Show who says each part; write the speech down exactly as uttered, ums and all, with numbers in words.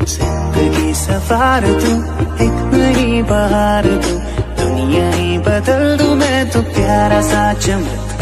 Speaker 1: जिंदगी सवार दूं, एक नई बहार दूं, दुनिया ही बदल दूं मैं तो प्यारा सा चमक